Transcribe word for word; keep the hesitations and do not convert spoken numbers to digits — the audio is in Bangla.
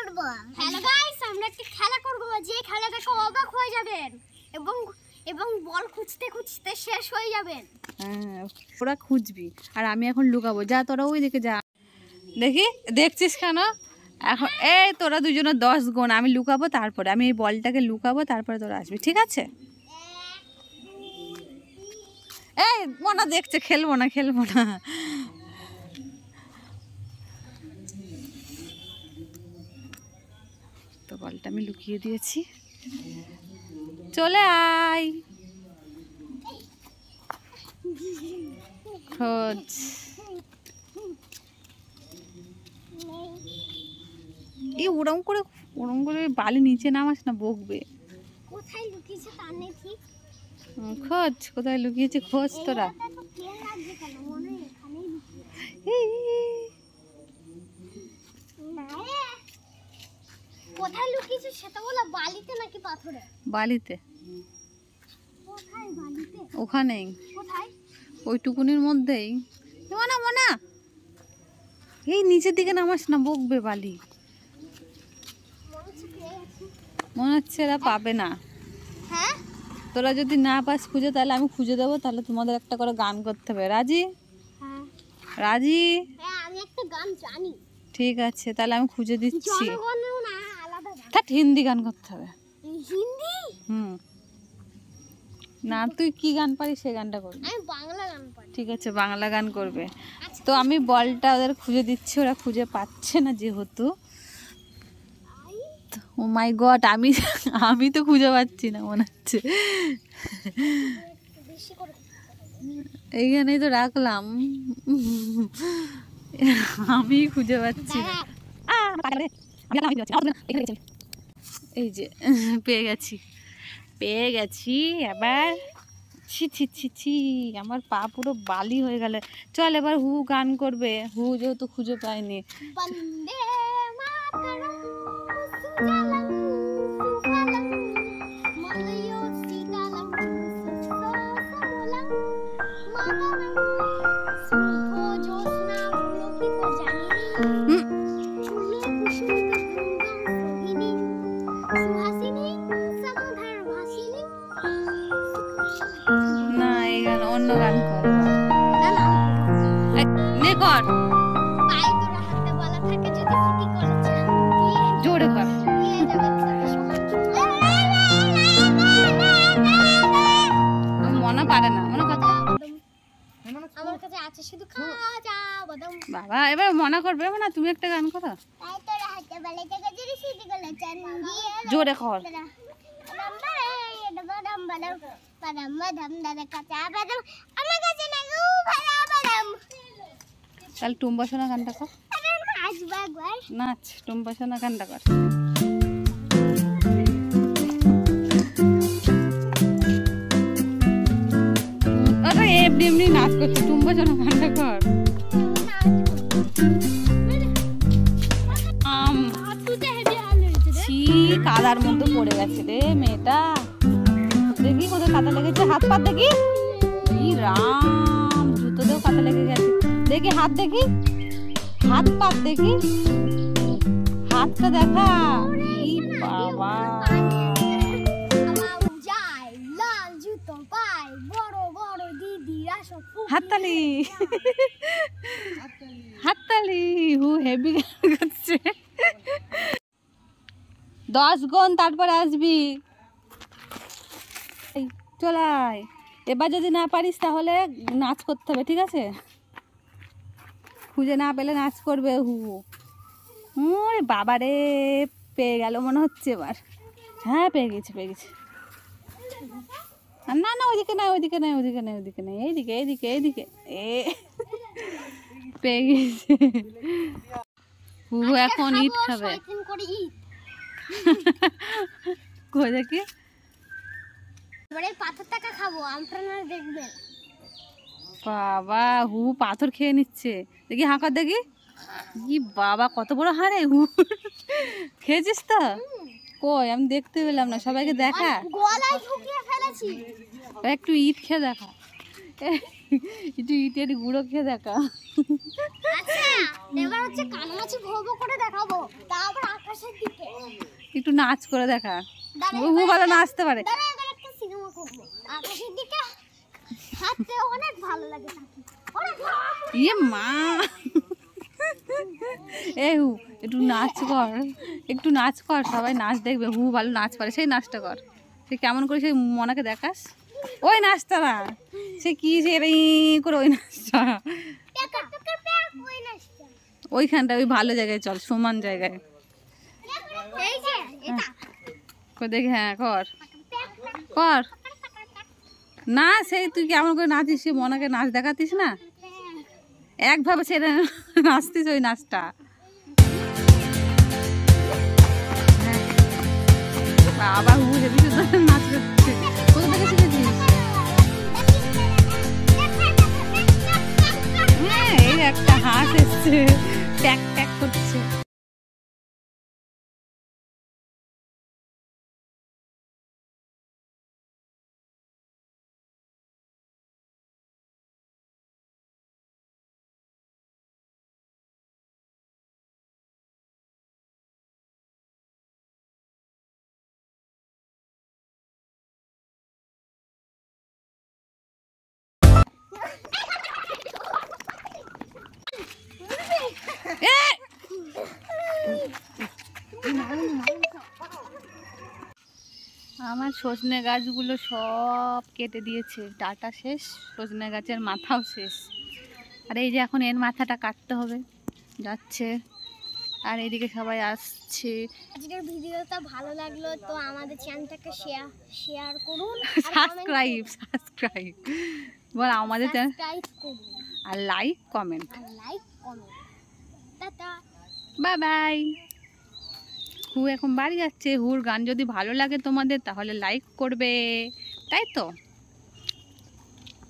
করব। হ্যালো গাইস, আমরা একটা খেলা করব, যে খেলাটাকে অবাক হয়ে যাবেন এবং এবং বল খুঁজতে খুঁজতে শেষ হয়ে যাবেন। হ্যাঁ, ওরা খুঁজবি আর আমি এখন লুকাবো। যা তোরা ওই দিকে যা। দেখি দেখছিস কেন? এখন এই তোরা দুজনে দশ গুণ, আমি লুকাবো, তারপরে আমি এই বলটাকে লুকাবো, তারপরে তোরা আসবি, ঠিক আছে? এই মনা দেখছে, খেলবো না খেলবো না। তো বলটা আমি লুকিয়ে দিয়েছি, চলে আয় খোঁজ। এই ওরম করে ওরম করে বালি নিচে নামাস না, বকবে। কোথায় লুকিয়েছে তার নেই ঠিক। খোঁজ কোথায় লুকিয়েছে, খোঁজ তোরা। কোথায় লুকিয়েছে সেটা বলো, বালিতে নাকি পাথরে? বালিতে। কোথায় বালিতে? ওখানেই, কোথায়? ওই টুকুনির মধ্যেই। মনা মনা এই নিচের দিকে নামাস না, বকবে বালি। মনে হচ্ছে এরা পাবে না। হ্যাঁ, তোরা যদি না পাস খুঁজে, তাহলে আমি খুঁজে দেবো, তাহলে তোমাদের একটা করে গান করতে হবে। রাজি? হ্যাঁ রাজি? হ্যাঁ, আমি একটা গান জানি। ঠিক আছে, তাহলে আমি খুঁজে দিচ্ছি। জনগণেও না, আলাদা গান। তা হিন্দি গান করতে হবে। হিন্দি? হুম, না তুই কি গান পারিস সেই গানটা করবি। আমি বাংলা গান পারি। ঠিক আছে, বাংলা গান করবে। তো আমি বলটা ওদের খুঁজে দিচ্ছি, ওরা খুঁজে পাচ্ছে না যেহেতু। ও মাই গড, আমি আমি তো খুঁজে পাচ্ছি না মনে হচ্ছে। এইখানেই তো রাখলাম, আমি খুঁজে পাচ্ছি না। এই যে পেয়ে গেছি, পেয়ে গেছি এবার। ছি ছি ছি ছি, আমার পা পুরো বালি হয়ে গেল। চল এবার হু গান করবে, হু যেহেতু খুঁজে পাইনি। বন্দে মাতরম সুজলাং সুফলাং মলয়ো শীতলাং সুসমলাং মাতরম সুখো জ্যোৎস্না পুলকিত জামিনী ফুলে কুসুমিত গঙ্গা সোহিনী সুহাসিনী সমুধার ভাসিনী। না, এই গান অন্য গান কর। না না, নে কর, পায়ে তোরা হাতে বলা থাকে, যদি সিটি কলেজে জোরে কর। দিয়ে যাবে তাকে সমান। মনে পারে না, মনে কথা। আমার কাছে আছে শুধু খাজা বাদাম। বাবা এবার মনে করবে না, তুমি একটা গান করো। পায়ে তোরা হাতে বলা থাকে, যদি সিটি কলেজে দিয়ে জোরে কর। বাদাম বাদাম বাদাম বাদাম দাদা কাঁচা বাদাম আমার কাছে না গো ভাড়া বাদাম। তাহলে টুম্বা সোনা গানটা কর। নাচবো একবার। নাচ, টুম্বা সোনা গানটা কর। আরে এমনি এমনি নাচ করছে, টুম্বা সোনা গানটা কর। আম ছি, কাদার মধ্যে পড়ে গেছে রে মেয়েটা। দেখি কোথায় কাদা লেগেছে, হাত পা দেখি। ই রাম, জুতোতেও কাদা লেগে গেছে। দেখি হাত, দেখি হাত পা দেখি, হাতটা দেখা। ই বাবা, লাল জুতো পাই, বড় বড় দিদিরা সব হাততালি হাততালি। হু হেভি গান করছে। দশ গুণ তারপরে আসবি। চলাই, এবার যদি না পারিস তাহলে নাচ করতে হবে, ঠিক আছে? খুঁজে না পেলে নাচ করবে হু। হুম, বাবা রে, পেয়ে গেল মনে হচ্ছে এবার। হ্যাঁ পেয়ে গেছি, পেয়ে গেছি। না না, ওইদিকে নাই, ওইদিকে নাই, ওইদিকে নাই, ওইদিকে নাই, এইদিকে এইদিকে এইদিকে। এ পেয়ে গেছে। হু এখন ইট খাবে। কই দেখি, এবারে পাথর টাকা খাবো, আপনারা দেখবেন। বাবা হু পাথর খেয়ে নিচ্ছে। দেখি হাঁকার দেখি। ই বাবা, কত বড় হাড়ে হু। খেয়েছিস তো? কই আমি দেখতে পেলাম না, সবাইকে দেখা। গলায় ঢুকিয়ে ফেলেছি। একটু ইট খেয়ে দেখা, একটু ইটের গুঁড়ো খেয়ে দেখা। আচ্ছা, এবার হচ্ছে কানামাছি ভোগ করে দেখাবো, তারপর আকাশের দিকে একটু নাচ করে দেখা। হু ভালো নাচতে পারে। দাঁড়া এবার একটা সিনেমা করব আকাশের দিকে হাঁটতে অনেক ভালো লাগে তাকে অনেক ইয়ে মা এ হু একটু নাচ কর, একটু নাচ কর, সবাই নাচ দেখবে। হু ভালো নাচ পারে, সেই নাচটা কর। সে কেমন করে সেই মনাকে দেখাস? ওই নাচটা না, সে কি সে করে ওই নাচটা, টাকা টাকা প্যাক ওই নাচটা ওইখানটা ওই ভালো জায়গায় চল, সমান জায়গায়। এই যে এটা কই দেখি, হ্যাঁ কর কর। না সেই তুই কেমন করে নাচিস, সে মনাকে নাচ দেখাতিস না, একভাবে সেটা নাচতিস ওই নাচটা। বাবা হু হেবি সুন্দর নাচ করছে, কোথা থেকে শিখেছিস? হ্যাঁ এই একটা হাঁস এসছে, ট্যাক ট্যাক করছে। আমার সজনে গাছগুলো সব কেটে দিয়েছে, ডাটা শেষ, সজনে গাছের মাথাও শেষ। আর এই যে এখন এর মাথাটা কাটতে হবে, যাচ্ছে। আর এইদিকে সবাই আসছে। আজকের ভিডিওটা ভালো লাগলো তো আমাদের চ্যানেলটাকে শেয়ার শেয়ার করুন, সাবস্ক্রাইব সাবস্ক্রাইব বল আমাদের চ্যানেল, সাবস্ক্রাইব করুন আর লাইক কমেন্ট। আর লাইক কমেন্ট। টাটা বাই বাই। হু এখন বাড়ি যাচ্ছে। হুর গান যদি ভালো লাগে তোমাদের তাহলে লাইক করবে, তাই তো?